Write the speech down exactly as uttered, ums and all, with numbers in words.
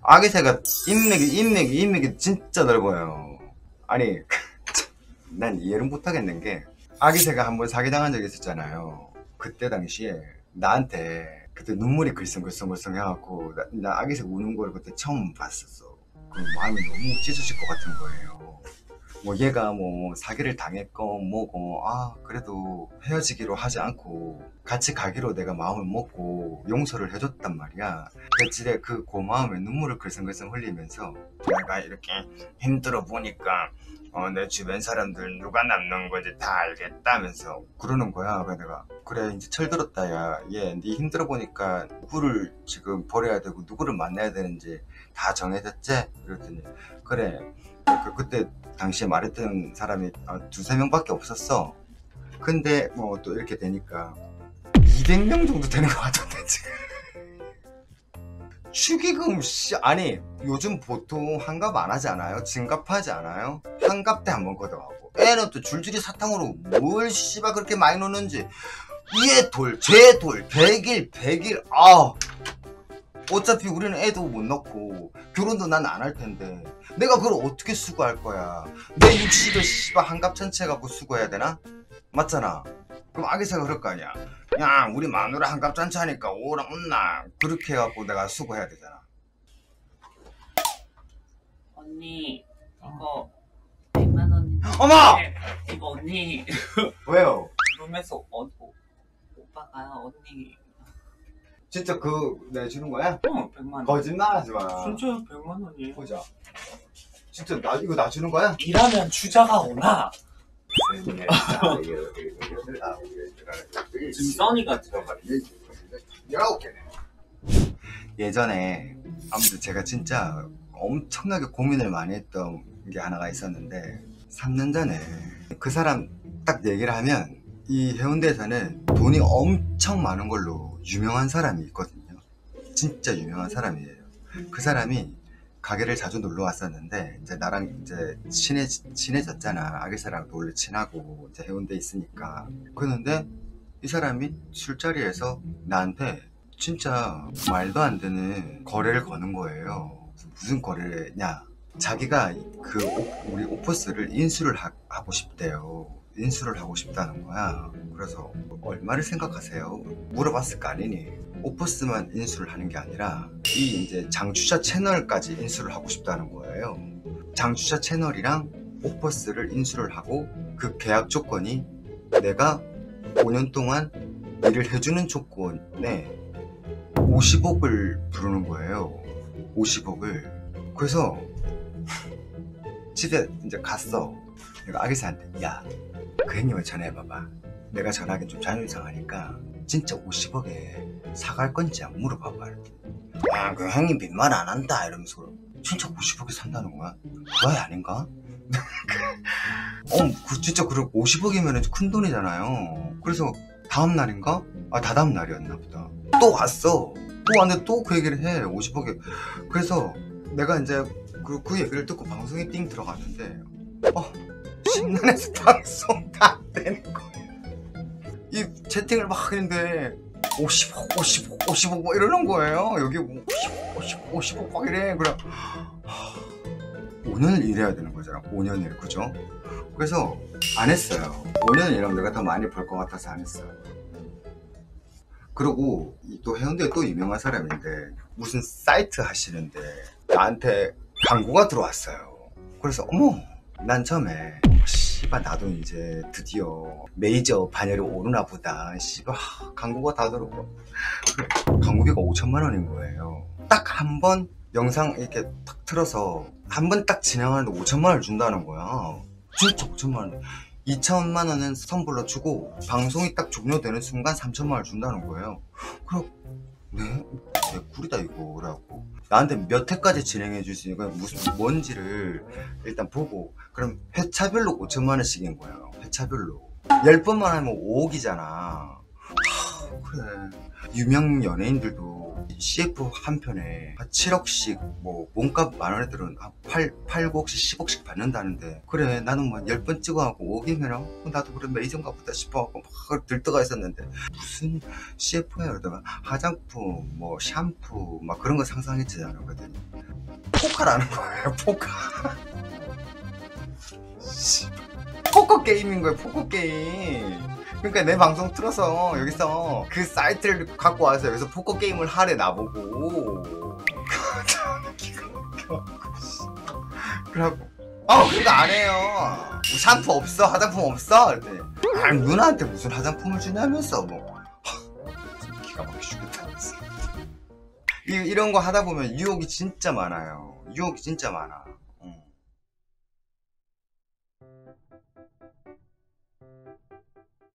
아기새가 인맥이 인맥이 인맥이 진짜 넓어요. 아니 난 이해를 못하겠는 게 아기새가 한번 사기당한 적이 있었잖아요. 그때 당시에 나한테 그때 눈물이 글썽글썽글썽 해갖고 나, 나 아기새 우는 걸 그때 처음 봤었어. 그 마음이 너무 찢어질 것 같은 거예요. 뭐 얘가 뭐 사기를 당했고 뭐고 아 그래도 헤어지기로 하지 않고 같이 가기로 내가 마음을 먹고 용서를 해줬단 말이야. 그때 그 고마움에 눈물을 글썽글썽 흘리면서 내가 이렇게 힘들어 보니까 어, 내 주변 사람들 누가 남는 건지 다 알겠다면서 그러는 거야. 그래서 내가 그래 이제 철들었다 야 얘 네 힘들어 보니까 누구를 지금 버려야 되고 누구를 만나야 되는지 다 정해졌지? 그랬더니 그래 그, 그때 당시에 말했던 사람이 어, 두세 명밖에 없었어. 근데 뭐 또 이렇게 되니까 이백 명 정도 되는 것 같던데 지금. 축의금 씨 아니 요즘 보통 환갑 안 하지 않아요? 진갑하지 않아요? 환갑 때 한번 걷어가고 애는 또 줄줄이 사탕으로 뭘 씨발 그렇게 많이 넣는지 얘 돌, 쟤 돌, 백일, 백일 아 어차피 우리는 애도 못 넣고 결혼도 난 안 할 텐데 내가 그걸 어떻게 수고할 거야. 내 육십에 씨발 한갑 전체 갖고 수고해야 되나? 맞잖아. 그럼 아기새가 그럴 거 아니야. 야 우리 마누라 한갑 잔치 하니까 오라 온나 그렇게 해갖고 내가 수고해야 되잖아. 언니 이거 백만 원인데 어머! 이거 언니 왜요? 룸에서 어, 오, 오빠가 언니 진짜 그 내주는 거야? 어 백만 원 거짓말 하지 마. 진짜 백만 원이에요. 보자. 진짜 나 이거 나 주는 거야? 일하면 주자가 오나? 지금 써니가 들어가네. 열아홉 개네. 예전에 아무튼 제가 진짜 엄청나게 고민을 많이 했던 게 하나가 있었는데 삼 년 전에 그 사람 딱 얘기를 하면 이 해운대에서는 돈이 엄청 많은 걸로 유명한 사람이 있거든요. 진짜 유명한 사람이에요. 그 사람이 가게를 자주 놀러 왔었는데 이제 나랑 이제 친해, 친해졌잖아. 아기새랑도 원래 친하고 이제 해운대에 있으니까. 그런데 이 사람이 술자리에서 나한테 진짜 말도 안 되는 거래를 거는 거예요. 무슨 거래냐? 자기가 그 우리 오퍼스를 인수를 하, 하고 싶대요. 인수를 하고 싶다는 거야. 그래서 얼마를 생각하세요? 물어봤을 거 아니니. 오퍼스만 인수를 하는 게 아니라 이 이제 장추자 채널까지 인수를 하고 싶다는 거예요. 장추자 채널이랑 오퍼스를 인수를 하고 그 계약 조건이 내가 오 년 동안 일을 해주는 조건에 오십억을 부르는 거예요. 오십억을. 그래서 집에 이제 갔어. 내가 아기새한테 야 그 형님을 전화해봐봐. 내가 전화하기 좀 자존심 상하니까 진짜 오십억에 사갈 건지 안 물어봐봐. 야 그 형님 빈말 안 한다 이러면서 진짜 오십억에 산다는 거야? 그거야 아닌가? 어, 그 진짜 그래 오십억이면 큰 돈이잖아요. 그래서 다음 날인가? 아 다다음 날이었나 보다. 또 왔어. 또 왔는데 또 그 얘기를 해. 오십억에. 그래서 내가 이제 그, 그 얘기를 듣고 방송에 띵 들어갔는데 어 심란해서 방송 다 되는 거야. 이 채팅을 막 했는데 오십억 오십억 오십억 뭐 이러는 거예요. 여기 오십억 오십억 오십억 막 이래. 그래 오 년을 일해야 되는 거잖아. 오 년을. 그죠? 그래서 안 했어요. 오 년을 일하면 내가 더 많이 벌 것 같아서 안 했어요. 그리고 또 해운대에 또 유명한 사람인데 무슨 사이트 하시는데 나한테 광고가 들어왔어요. 그래서 어머 난 처음에 씨발 나도 이제 드디어 메이저 반열에 오르나 보다. 씨발 광고가 다 들어오고 광고비가 오천만 원인 거예요. 딱 한 번 영상 이렇게 딱 틀어서 한 번 딱 진행하는데 오천만 원을 준다는 거야. 진짜 오천만 원. 이천만 원은 선불로 주고 방송이 딱 종료되는 순간 삼천만 원을 준다는 거예요. 그래 네? 개꿀이다 이거. 그래갖고 나한테 몇 회까지 진행해 줄 수 있는 무슨 뭔지를 일단 보고 그럼 회차별로 오천만 원씩인 거예요. 회차별로 열 번만 하면 오억이잖아. 하, 그래 유명 연예인들도 씨에프 한 편에 칠억씩 뭐 몸값 많은 애들은 팔, 팔억씩 십억씩 받는다는데 그래 나는 뭐 열 번 찍어갖고 오억이면 나도 그래 메이저인가 보다 싶어갖고 막 들떠가 있었는데 무슨 씨에프야 그러다가 화장품 뭐 샴푸 막 그런 거 상상했잖아. 그랬더니 포카라는 거예요. 포카. 포커 게임인 거예요. 포커 게임. 그러니까 내 방송 틀어서 여기서 그 사이트를 갖고 와서 여기서 포커 게임을 하래 나보고. 그래갖고 어 그거 안 해요. 뭐 샴푸 없어? 화장품 없어? 그랬더니 아 누나한테 무슨 화장품을 주냐면서 뭐 기가 막히겠다면서. 이런 거 하다 보면 유혹이 진짜 많아요. 유혹이 진짜 많아.